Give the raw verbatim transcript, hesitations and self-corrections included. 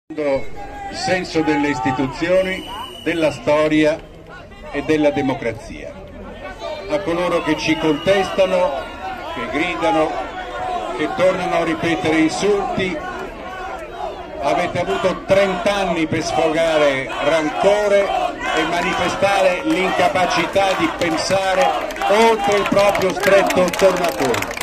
Il senso delle istituzioni, della storia e della democrazia. A coloro che ci contestano, che gridano, che tornano a ripetere insulti, avete avuto trent'anni per sfogare rancore e manifestare l'incapacità di pensare oltre il proprio stretto tornaconto.